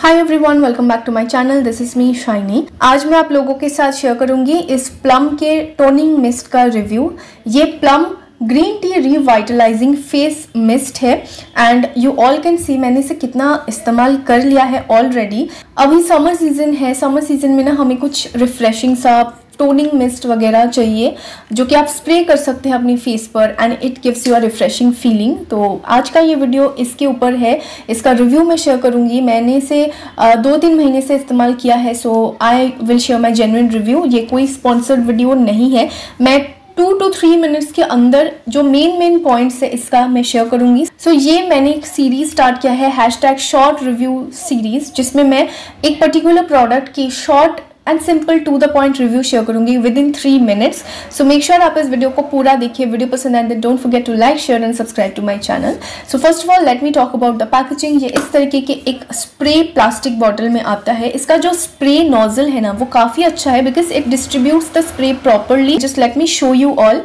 Hi everyone, welcome back to my channel. This is me Shiny. आज मैं आप लोगों के साथ शेयर करूंगी इस प्लम के टोनिंग मिस्ट का रिव्यू। ये Plum green tea revitalising face mist है and you all can see मैंने इसे कितना इस्तेमाल कर लिया है ऑलरेडी। अभी समर सीजन है, समर सीजन में ना हमें कुछ रिफ्रेशिंग सा टोनिंग मिस्ट वगैरह चाहिए जो कि आप स्प्रे कर सकते हैं अपनी फेस पर and it gives you a refreshing feeling. तो आज का ये वीडियो इसके ऊपर है, इसका रिव्यू मैं शेयर करूंगी। मैंने इसे 2-3 महीने से इस्तेमाल किया है, so I will share my genuine review. ये कोई स्पॉन्सर्ड वीडियो नहीं है। मैं 2 to 3 मिनट्स के अंदर जो मेन पॉइंट्स है इसका मैं शेयर करूंगी। सो ये मैंने एक सीरीज स्टार्ट किया है #शॉर्ट रिव्यू सीरीज, जिसमें मैं एक पर्टिकुलर प्रोडक्ट की short and simple to the point review share करूंगी within 3 minutes. So make sure आप इस वीडियो को पूरा देखिए। वीडियो पसंद आए तो don't forget to like, share and subscribe to my channel. So first of all let me talk about the packaging. ये इस तरीके के एक स्प्रे प्लास्टिक बॉटल में आता है। इसका जो स्प्रे नोजल है ना वो काफ़ी अच्छा है because it distributes the spray properly. Just let me show you all.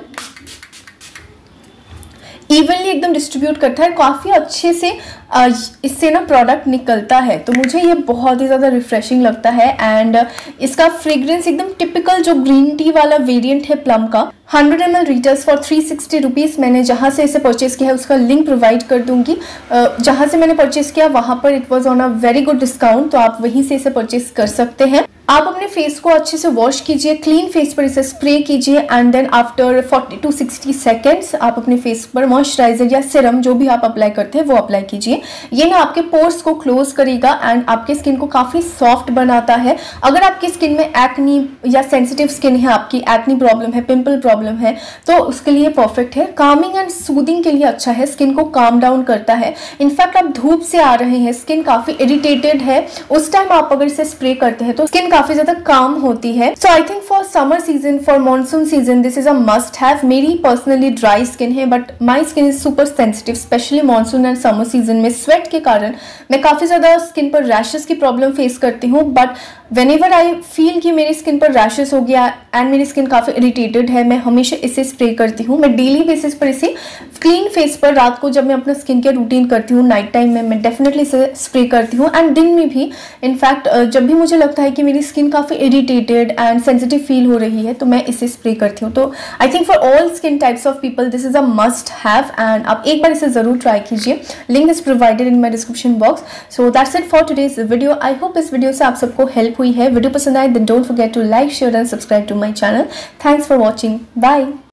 Evenly एकदम डिस्ट्रीब्यूट करता है, काफ़ी अच्छे से इससे ना प्रोडक्ट निकलता है। तो मुझे ये बहुत ही ज़्यादा रिफ्रेशिंग लगता है एंड इसका फ्रेग्रेंस एकदम टिपिकल जो ग्रीन टी वाला वेरिएंट है प्लम का। 100 ml रिटेल्स फॉर 360 रुपीज़। मैंने जहाँ से इसे परचेज़ किया है उसका लिंक प्रोवाइड कर दूंगी। जहाँ से मैंने परचेज़ किया वहाँ पर it was on a very good discount, तो आप वहीं से इसे परचेज़ कर सकते हैं। आप अपने फेस को अच्छे से वॉश कीजिए, क्लीन फेस पर इसे स्प्रे कीजिए and then after 40 to 60 seconds आप अपने फेस पर मॉइस्चराइजर या सिरम जो भी आप अप्लाई करते हैं वो अप्लाई कीजिए। ये ना आपके पोर्स को क्लोज करेगा एंड आपके स्किन को काफ़ी सॉफ्ट बनाता है। अगर आपकी स्किन में एक्नी या सेंसिटिव स्किन है, आपकी एक्नी प्रॉब्लम है, पिंपल प्रॉब्लम है, तो उसके लिए परफेक्ट है। कामिंग एंड सूदिंग के लिए अच्छा है, स्किन को काम डाउन करता है। इनफैक्ट आप धूप से आ रहे हैं, स्किन काफ़ी इरिटेटेड है, उस टाइम आप अगर इसे स्प्रे करते हैं तो स्किन काफ़ी ज़्यादा काम होती है। So I think for summer season, for monsoon season this is a must have. मेरी पर्सनली ड्राई स्किन है but my skin is super sensitive, specially monsoon and summer season में स्वेट के कारण मैं काफ़ी ज़्यादा स्किन पर रैशेस की प्रॉब्लम फेस करती हूँ। बट वेनेवर आई फील कि मेरी स्किन पर रैशेस हो गया एंड मेरी स्किन काफ़ी इरिटेटेड है, मैं हमेशा इसे स्प्रे करती हूँ। मैं डेली बेसिस पर इसे क्लीन फेस पर रात को जब मैं अपना स्किन केयर रूटीन करती हूँ, नाइट टाइम में मैं डेफिनेटली इसे स्प्रे करती हूँ एंड दिन में भी। इनफैक्ट जब भी मुझे लगता है कि मेरी स्किन काफ़ी इरिटेटेड एंड सेंसिटिव फील हो रही है तो मैं इसे स्प्रे करती हूँ। तो I think for all skin types of people this is a must have and आप एक बार इसे ज़रूर ट्राई कीजिए। Link is provided in my description box. So that's it for today's video. I hope इस वीडियो से आप सबको हेल्प हुई है। वीडियो पसंद आए then don't forget to like, share and subscribe to my channel. Thanks for watching. Bye.